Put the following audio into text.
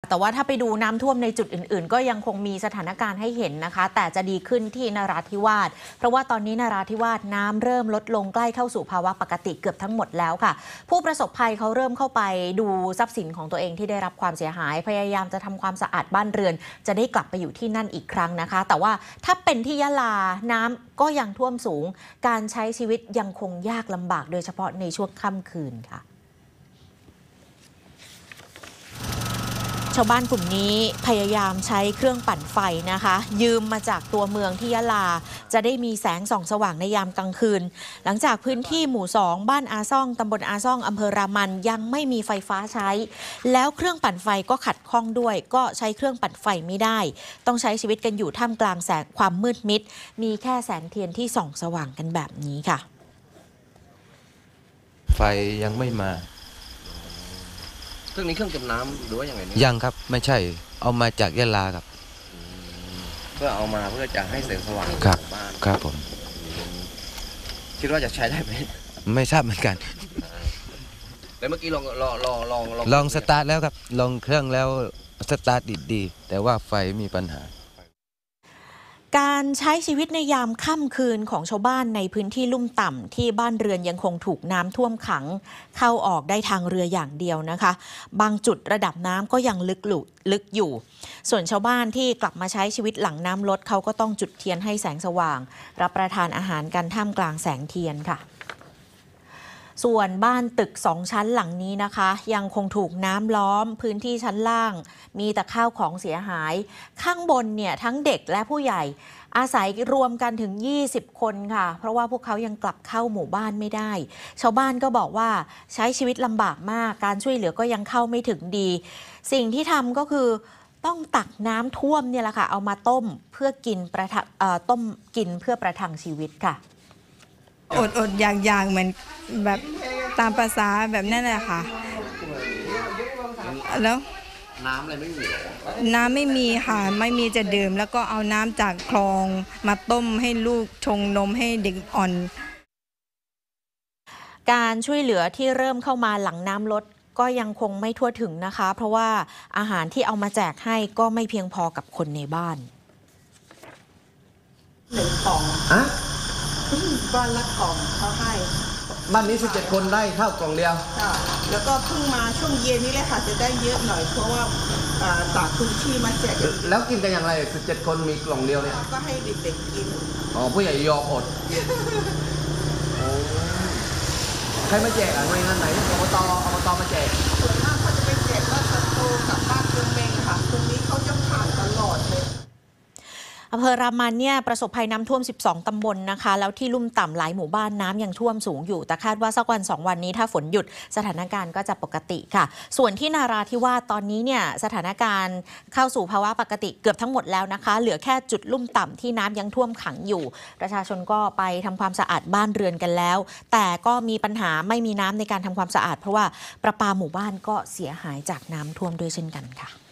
แต่ว่าถ้าไปดูน้ำท่วมในจุดอื่นๆก็ยังคงมีสถานการณ์ให้เห็นนะคะแต่จะดีขึ้นที่นราธิวาสเพราะว่าตอนนี้นราธิวาสน้ำเริ่มลดลงใกล้เข้าสู่ภาวะปกติเกือบทั้งหมดแล้วค่ะผู้ประสบภัยเขาเริ่มเข้าไปดูทรัพย์สินของตัวเองที่ได้รับความเสียหายพยายามจะทำความสะอาดบ้านเรือนจะได้กลับไปอยู่ที่นั่นอีกครั้งนะคะแต่ว่าถ้าเป็นที่ยะลาน้ำก็ยังท่วมสูงการใช้ชีวิตยังคงยากลำบากโดยเฉพาะในช่วงค่ำคืนค่ะชาวบ้านกลุ่มนี้พยายามใช้เครื่องปั่นไฟนะคะยืมมาจากตัวเมืองที่ยะลาจะได้มีแสงส่องสว่างในยามกลางคืนหลังจากพื้นที่หมู่2บ้านอาซ่องตำบลอาซ่องอำเภอรามันยังไม่มีไฟฟ้าใช้แล้วเครื่องปั่นไฟก็ขัดข้องด้วยก็ใช้เครื่องปั่นไฟไม่ได้ต้องใช้ชีวิตกันอยู่ท่ามกลางแสงความมืดมิดมีแค่แสงเทียนที่ส่องสว่างกันแบบนี้ค่ะไฟยังไม่มาเครื่องนี้เครื่องจมน้ำหรือว่าอย่างไรนี่ยังครับไม่ใช่เอามาจากยะลาครับเพื่อเอามาเพื่อจะให้แสงสว่างในบ้านครับผมคิดว่าจะใช้ได้ไหมไม่ทราบเหมือนกันแล้วเมื่อกี้ลองสตาร์ทแล้วครับลองเครื่องแล้วสตาร์ทดีแต่ว่าไฟมีปัญหาการใช้ชีวิตในยามค่ำคืนของชาวบ้านในพื้นที่ลุ่มต่ำที่บ้านเรือนยังคงถูกน้ำท่วมขังเข้าออกได้ทางเรืออย่างเดียวนะคะบางจุดระดับน้ำก็ยังลึกอยู่ส่วนชาวบ้านที่กลับมาใช้ชีวิตหลังน้ำลดเขาก็ต้องจุดเทียนให้แสงสว่างรับประทานอาหารกันท่ามกลางแสงเทียนค่ะส่วนบ้านตึก2ชั้นหลังนี้นะคะยังคงถูกน้ำล้อมพื้นที่ชั้นล่างมีแต่ข้าวของเสียหายข้างบนเนี่ยทั้งเด็กและผู้ใหญ่อาศัยรวมกันถึง20คนค่ะเพราะว่าพวกเขายังกลับเข้าหมู่บ้านไม่ได้ชาวบ้านก็บอกว่าใช้ชีวิตลำบากมากการช่วยเหลือก็ยังเข้าไม่ถึงดีสิ่งที่ทำก็คือต้องตักน้ำท่วมเนี่ยแหละค่ะเอามาต้มเพื่อกินต้มกินเพื่อประทังชีวิตค่ะอดอยากเหมือนแบบตามภาษาแบบนั้นแหละค่ะแล้วน้ำอะไรไม่มีน้ำไม่มีค่ะไม่มีจะดื่มแล้วก็เอาน้ำจากคลองมาต้มให้ลูกชงนมให้เด็กอ่อนการช่วยเหลือที่เริ่มเข้ามาหลังน้ำลดก็ยังคงไม่ทั่วถึงนะคะเพราะว่าอาหารที่เอามาแจกให้ก็ไม่เพียงพอกับคนในบ้าน 1 กล่องบ้านละกล่องเขาให้บ้านนี้17คนได้ข้าวกล่องเดียวแล้วก็เพิ่งมาช่วงเย็นนี้แหละค่ะจะได้เยอะหน่อยเพราะว่าจากพื้นที่มาแจกแล้วกินกันอย่างไร17คนมีกล่องเดียวเนี่ยก็ให้เด็กๆกินผู้ใหญ่ยอมอดใครมาแจกหน่วยงานไหนอบตมาแจกส่วนมากเขาจะไปแจกบ้านสตูกับบ้านเมืองเมงค่ะตรงนี้เขาจะผ่านตลอดเลยอำเภอรามันเนี่ยประสบภัยน้ำท่วม12ตำบลนะคะแล้วที่ลุ่มต่ำหลายหมู่บ้านน้ำยังท่วมสูงอยู่แต่คาดว่าสักวัน2วันนี้ถ้าฝนหยุดสถานการณ์ก็จะปกติค่ะส่วนที่นาราธิวาสตอนนี้เนี่ยสถานการณ์เข้าสู่ภาวะปกติเกือบทั้งหมดแล้วนะคะเหลือแค่จุดลุ่มต่ำที่น้ำยังท่วมขังอยู่ประชาชนก็ไปทำความสะอาดบ้านเรือนกันแล้วแต่ก็มีปัญหาไม่มีน้ำในการทำความสะอาดเพราะว่าประปาหมู่บ้านก็เสียหายจากน้ำท่วมด้วยเช่นกันค่ะ